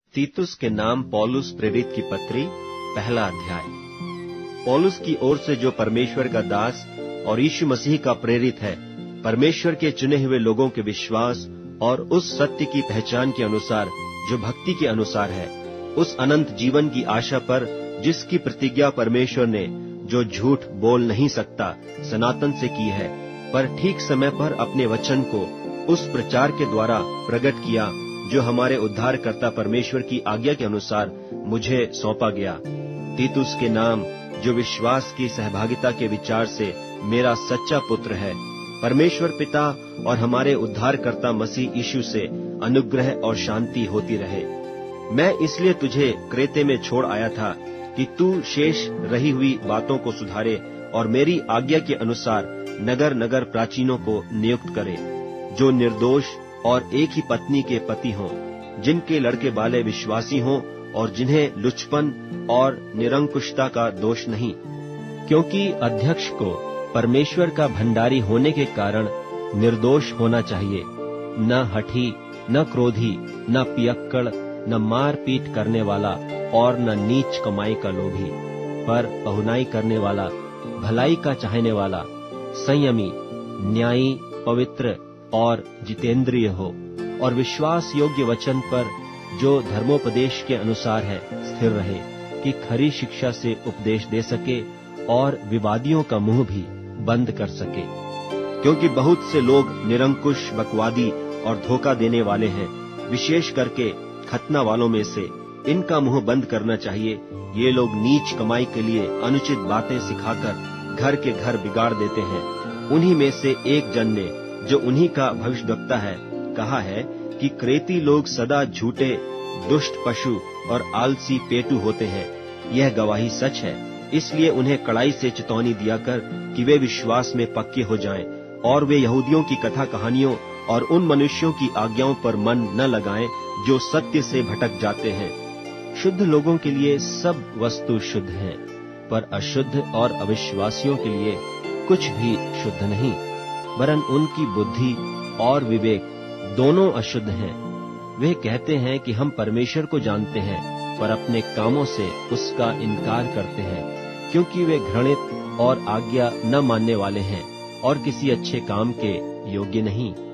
तीतुस के नाम पौलुस प्रेरित की पत्री, पहला अध्याय। पौलुस की ओर से जो परमेश्वर का दास और यीशु मसीह का प्रेरित है, परमेश्वर के चुने हुए लोगों के विश्वास और उस सत्य की पहचान के अनुसार जो भक्ति के अनुसार है, उस अनंत जीवन की आशा पर जिसकी प्रतिज्ञा परमेश्वर ने, जो झूठ बोल नहीं सकता, सनातन से की है, पर ठीक समय पर अपने वचन को उस प्रचार के द्वारा प्रकट किया जो हमारे उद्धारकर्ता परमेश्वर की आज्ञा के अनुसार मुझे सौंपा गया। तीतुस के नाम जो विश्वास की सहभागिता के विचार से मेरा सच्चा पुत्र है, परमेश्वर पिता और हमारे उद्धारकर्ता मसीह यीशु से अनुग्रह और शांति होती रहे। मैं इसलिए तुझे क्रेते में छोड़ आया था कि तू शेष रही हुई बातों को सुधारे और मेरी आज्ञा के अनुसार नगर नगर प्राचीनों को नियुक्त करे, जो निर्दोष और एक ही पत्नी के पति हों, जिनके लड़के बाले विश्वासी हों और जिन्हें लुचपन और निरंकुशता का दोष नहीं। क्योंकि अध्यक्ष को परमेश्वर का भंडारी होने के कारण निर्दोष होना चाहिए, न हठी, न क्रोधी, न पियक्कड़, न मार पीट करने वाला और न नीच कमाई का लोभी, पर पहुनाई करने वाला, भलाई का चाहने वाला, संयमी, न्यायी, पवित्र और जितेंद्रिय हो, और विश्वास योग्य वचन पर जो धर्मोपदेश के अनुसार है स्थिर रहे, कि खरी शिक्षा से उपदेश दे सके और विवादियों का मुंह भी बंद कर सके। क्योंकि बहुत से लोग निरंकुश, बकवादी और धोखा देने वाले हैं, विशेष करके खतना वालों में से इनका मुंह बंद करना चाहिए। ये लोग नीच कमाई के लिए अनुचित बातें सिखाकर घर के घर बिगाड़ देते हैं। उन्हीं में से एक जन ने, जो उन्हीं का भविष्यद्वक्ता है, कहा है कि क्रेती लोग सदा झूठे, दुष्ट पशु और आलसी पेटू होते हैं। यह गवाही सच है। इसलिए उन्हें कड़ाई से चेतावनी दिया कर कि वे विश्वास में पक्के हो जाएं और वे यहूदियों की कथा कहानियों और उन मनुष्यों की आज्ञाओं पर मन न लगाएं जो सत्य से भटक जाते हैं। शुद्ध लोगों के लिए सब वस्तु शुद्ध है, पर अशुद्ध और अविश्वासियों के लिए कुछ भी शुद्ध नहीं, वरन उनकी बुद्धि और विवेक दोनों अशुद्ध हैं। वे कहते हैं कि हम परमेश्वर को जानते हैं, पर अपने कामों से उसका इनकार करते हैं, क्योंकि वे घृणित और आज्ञा न मानने वाले हैं और किसी अच्छे काम के योग्य नहीं।